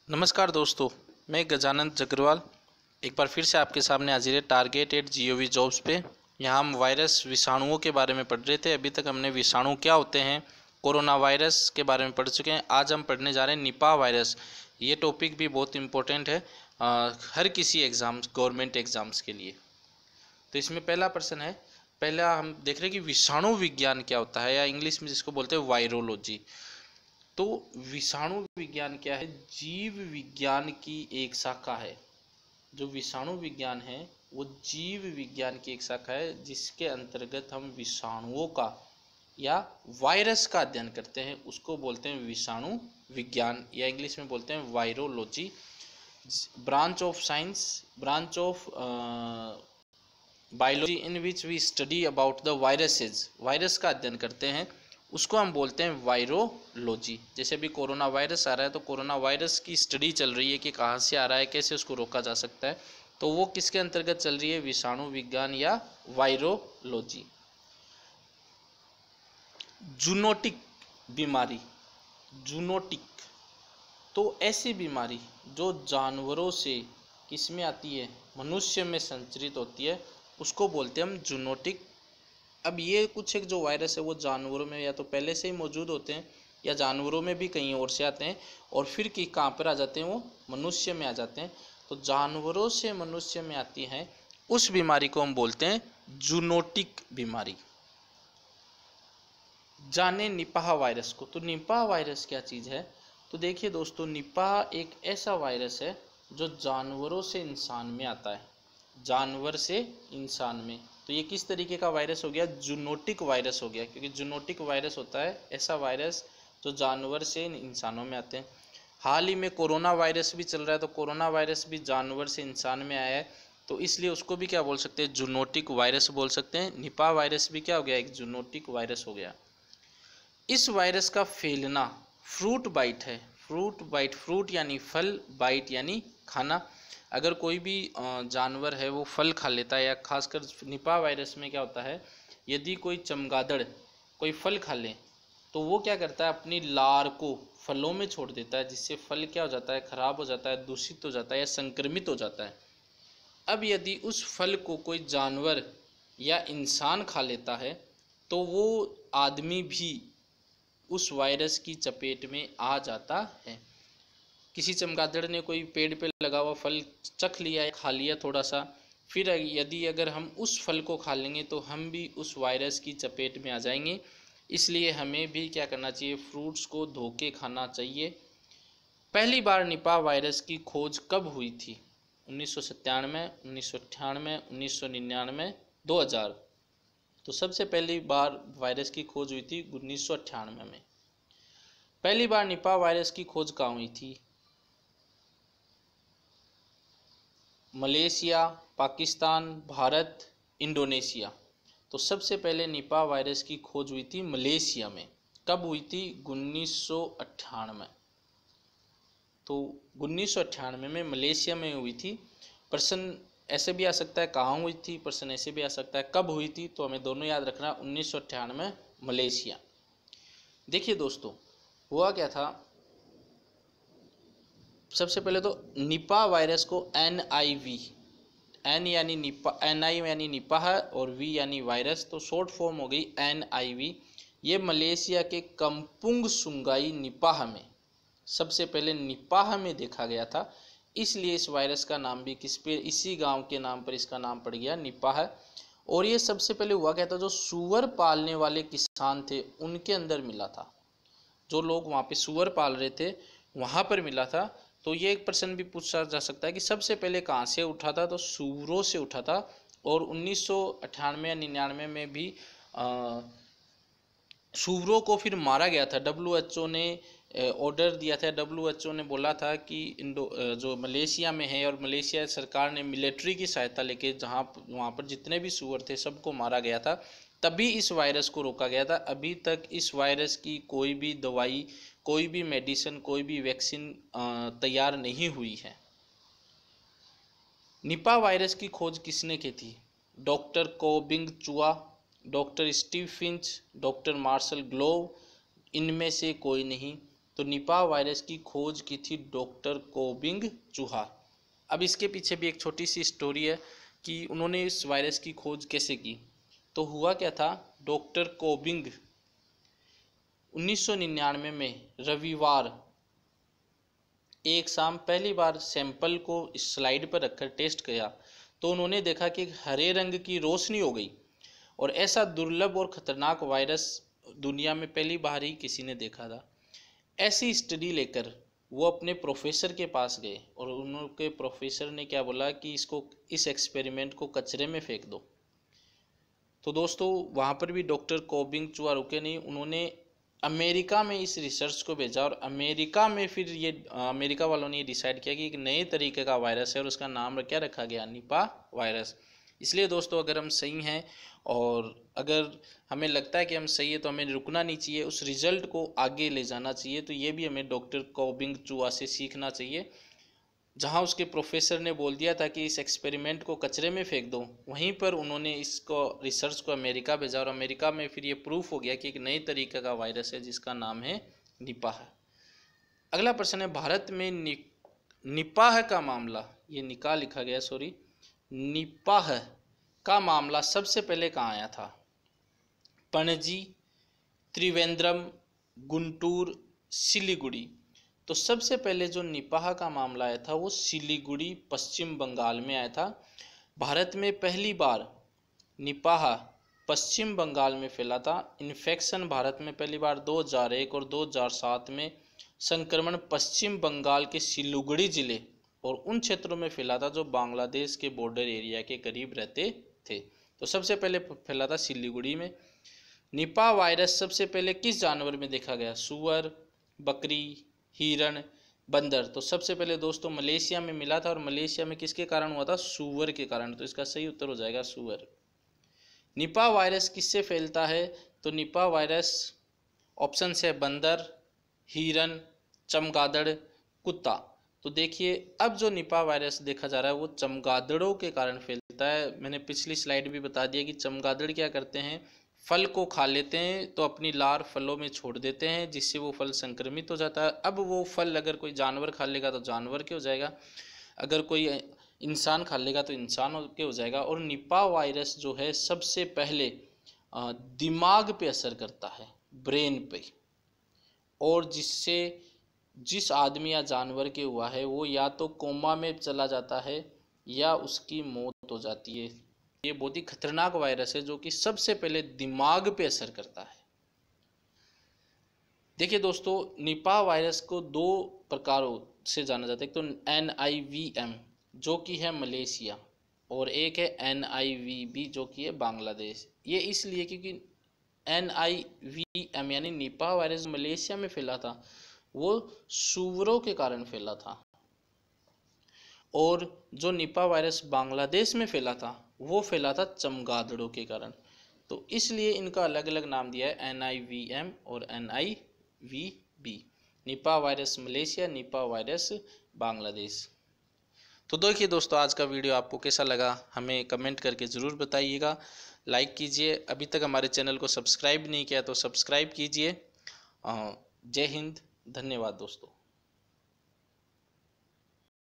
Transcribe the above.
नमस्कार दोस्तों, मैं गजानंद जगरवाल एक बार फिर से आपके सामने हाजिर है target@gov जॉब्स पे। यहाँ हम वायरस विषाणुओं के बारे में पढ़ रहे थे। अभी तक हमने विषाणु क्या होते हैं, कोरोना वायरस के बारे में पढ़ चुके हैं। आज हम पढ़ने जा रहे हैं निपाह वायरस। ये टॉपिक भी बहुत इम्पोर्टेंट है हर किसी एग्ज़ाम्स, गवर्नमेंट एग्ज़ाम्स के लिए। तो इसमें पहला प्रश्न है, पहला हम देख रहे हैं कि विषाणु विज्ञान क्या होता है, या इंग्लिश में जिसको बोलते हैं वायरोलॉजी। तो विषाणु विज्ञान क्या है? जीव विज्ञान की एक शाखा है। जो विषाणु विज्ञान है वो जीव विज्ञान की एक शाखा है, जिसके अंतर्गत हम विषाणुओं का या वायरस का अध्ययन करते हैं। उसको बोलते हैं विषाणु विज्ञान, या इंग्लिश में बोलते हैं virology. Branch of science, branch of biology in which we study about the viruses, virus का अध्ययन करते हैं, उसको हम बोलते हैं वायरोलॉजी। जैसे अभी कोरोना वायरस आ रहा है, तो कोरोना वायरस की स्टडी चल रही है कि कहाँ से आ रहा है, कैसे उसको रोका जा सकता है। तो वो किसके अंतर्गत चल रही है? विषाणु विज्ञान या वायरोलॉजी। जूनोटिक बीमारी, जूनोटिक तो ऐसी बीमारी जो जानवरों से किसमें आती है, मनुष्य में संचरित होती है, उसको बोलते हैं हम जूनोटिक। अब ये कुछ एक जो वायरस है वो जानवरों में या तो पहले से ही मौजूद होते हैं, या जानवरों में भी कहीं और से आते हैं, और फिर कि कहाँ पर आ जाते हैं, वो मनुष्य में आ जाते हैं। तो जानवरों से मनुष्य में आती हैं, उस बीमारी को हम बोलते हैं जूनोटिक बीमारी। जाने निपाह वायरस को। तो निपाह वायरस क्या चीज़ है? तो देखिए दोस्तों, निपाह एक ऐसा वायरस है जो जानवरों से इंसान में आता है, जानवर से इंसान में। तो ये किस तरीके का वायरस हो गया? जूनोटिक वायरस हो गया, क्योंकि जूनोटिक वायरस होता है ऐसा वायरस जो जानवर से इंसानों में आते हैं। हाल ही में कोरोना वायरस भी चल रहा है, तो कोरोना वायरस भी जानवर से इंसान में आया है, तो इसलिए उसको भी क्या बोल सकते हैं? जूनोटिक वायरस बोल सकते हैं। निपाह वायरस भी क्या हो गया? एक जूनोटिक वायरस हो गया। इस वायरस का फैलना फ्रूट बाइट है। फ्रूट बाइट, फ्रूट यानी फल, बाइट यानी खाना। अगर कोई भी जानवर है वो फल खा लेता है, या खासकर निपाह वायरस में क्या होता है, यदि कोई चमगादड़ कोई फल खा ले तो वो क्या करता है, अपनी लार को फलों में छोड़ देता है, जिससे फल क्या हो जाता है? खराब हो जाता है, दूषित हो जाता है, या संक्रमित हो जाता है। अब यदि उस फल को कोई जानवर या इंसान खा लेता है, तो वो आदमी भी उस वायरस की चपेट में आ जाता है। किसी चमगादड़ ने कोई पेड़ पे लगा हुआ फल चख लिया है, खा लिया थोड़ा सा, फिर यदि अगर हम उस फल को खा लेंगे तो हम भी उस वायरस की चपेट में आ जाएंगे। इसलिए हमें भी क्या करना चाहिए? फ्रूट्स को धो के खाना चाहिए। पहली बार निपाह वायरस की खोज कब हुई थी? 1997, 1998, 1999, 2000। तो सबसे पहली बार वायरस की खोज हुई थी 1998 में। पहली बार निपाह वायरस की खोज कहाँ हुई थी? Malaysia, Pakistan, Bharat, Indonesia. तो सबसे पहले निपाह वायरस की खोज हुई थी मलेशिया में। कब हुई थी? 1998। तो 1998 में मलेशिया में हुई थी। प्रश्न ऐसे भी आ सकता है कहाँ हुई थी, प्रश्न ऐसे भी आ सकता है कब हुई थी, तो हमें दोनों याद रखना। 1998 मलेशिया। देखिए दोस्तों, हुआ क्या था, सबसे पहले तो निपाह वायरस को NIV, एन यानी निपाह, NI यानी निपाह और V यानी वायरस, तो शॉर्ट फॉर्म हो गई NIV। ये मलेशिया के कम्पुंग सुंगाई निपाह में, सबसे पहले निपाह में देखा गया था, इसलिए इस वायरस का नाम भी किस पे, इसी गांव के नाम पर इसका नाम पड़ गया, निपाह। और ये सबसे पहले हुआ क्या था, जो सूअर पालने वाले किसान थे उनके अंदर मिला था। जो लोग वहाँ पे सूअर पाल रहे थे वहाँ पर मिला था। तो ये एक प्रश्न भी पूछा जा सकता है कि सबसे पहले कहाँ से उठा था, तो सूअरों से उठा था। और 1998 या 99 में भी सूअरों को फिर मारा गया था। WHO ने ऑर्डर दिया था, WHO ने बोला था कि जो मलेशिया में है, और मलेशिया सरकार ने मिलिट्री की सहायता लेके जहाँ वहाँ पर जितने भी सूअर थे सबको मारा गया था, तभी इस वायरस को रोका गया था। अभी तक इस वायरस की कोई भी दवाई, कोई भी मेडिसिन, कोई भी वैक्सीन तैयार नहीं हुई है। निपाह वायरस की खोज किसने की थी? Doctor Kobing Chua, doctor Steve Finch, doctor Marshall Glove, इनमें से कोई नहीं। तो निपाह वायरस की खोज की थी डॉक्टर कोबिंग चूहा। अब इसके पीछे भी एक छोटी सी स्टोरी है कि उन्होंने इस वायरस की खोज कैसे की। तो हुआ क्या था, डॉक्टर कोबिंग 1999 में रविवार एक शाम पहली बार सैंपल को स्लाइड पर रखकर टेस्ट किया तो उन्होंने देखा कि हरे रंग की रोशनी हो गई और ऐसा दुर्लभ और खतरनाक वायरस दुनिया में पहली बार ही किसी ने देखा था। ऐसी स्टडी लेकर वो अपने प्रोफेसर के पास गए और उनके प्रोफेसर ने क्या बोला कि इस एक्सपेरिमेंट को कचरे में फेंक दो। तो दोस्तों वहाँ पर भी डॉक्टर कोबिंग चूहा रुके नहीं, उन्होंने अमेरिका में इस रिसर्च को भेजा और अमेरिका में फिर ये अमेरिका वालों ने ये डिसाइड किया कि एक नए तरीके का वायरस है और उसका नाम क्या रखा गया, निपाह वायरस। इसलिए दोस्तों अगर हम सही हैं और अगर हमें लगता है कि हम सही है तो हमें रुकना नहीं चाहिए, उस रिजल्ट को आगे ले जाना चाहिए। तो ये भी हमें डॉक्टर कोबिंग चूहा से सीखना चाहिए। जहाँ उसके प्रोफेसर ने बोल दिया था कि इस एक्सपेरिमेंट को कचरे में फेंक दो, वहीं पर उन्होंने इसको रिसर्च को अमेरिका भेजा और अमेरिका में फिर ये प्रूफ हो गया कि एक नई तरीके का वायरस है जिसका नाम है निपाह। अगला प्रश्न है, भारत में निपाह का मामला, ये निकाह लिखा गया सॉरी, निपाह का मामला सबसे पहले कहाँ आया था? पणजी, त्रिवेंद्रम, गुंटूर, सिलीगुड़ी। तो सबसे पहले जो निपाह का मामला आया था वो सिलीगुड़ी पश्चिम बंगाल में आया था। भारत में पहली बार निपाह पश्चिम बंगाल में फैला था। इन्फेक्शन भारत में पहली बार 2001 और 2007 में संक्रमण पश्चिम बंगाल के सिलीगुड़ी जिले और उन क्षेत्रों में फैला था जो बांग्लादेश के बॉर्डर एरिया के करीब रहते थे। तो सबसे पहले फैला था सिलीगुड़ी में। निपाह वायरस सबसे पहले किस जानवर में देखा गया? सूअर, बकरी, हिरण, बंदर। तो सबसे पहले दोस्तों मलेशिया में मिला था और मलेशिया में किसके कारण हुआ था? सूअर के कारण। तो इसका सही उत्तर हो जाएगा सूअर। निपाह वायरस किससे फैलता है? तो निपाह वायरस ऑप्शन है बंदर, हिरण, चमगादड़, कुत्ता। तो देखिए अब जो निपाह वायरस देखा जा रहा है वो चमगादड़ों के कारण फैलता है। मैंने पिछली स्लाइड भी बता दिया कि चमगादड़ क्या करते हैं, फल को खा लेते हैं तो अपनी लार फलों में छोड़ देते हैं जिससे वो फल संक्रमित हो जाता है। अब वो फल अगर कोई जानवर खा लेगा तो जानवर के हो जाएगा, अगर कोई इंसान खा लेगा तो इंसान के हो जाएगा। और निपाह वायरस जो है सबसे पहले दिमाग पे असर करता है, ब्रेन पे, और जिससे जिस आदमी या जानवर के हुआ है वो या तो कोमा में चला जाता है या उसकी मौत हो जाती है। ये बहुत ही खतरनाक वायरस है जो कि सबसे पहले दिमाग पे असर करता है। देखिए दोस्तों निपाह वायरस को दो प्रकारों से जाना जाता है, एक तो NIVM जो कि है मलेशिया और एक है NIVB जो कि है बांग्लादेश। ये इसलिए क्योंकि NIVM यानी निपाह वायरस मलेशिया में फैला था वो सूअरों के कारण फैला था और जो निपाह वायरस बांग्लादेश में फैला था वो फैला था चमगादड़ों के कारण। तो इसलिए इनका अलग अलग नाम दिया है NIVM और NIVB। Nipah virus Malaysia, Nipah virus Bangladesh. तो देखिए दोस्तों आज का वीडियो आपको कैसा लगा हमें कमेंट करके ज़रूर बताइएगा। लाइक कीजिए, अभी तक हमारे चैनल को सब्सक्राइब नहीं किया तो सब्सक्राइब कीजिए। जय हिंद, धन्यवाद दोस्तों।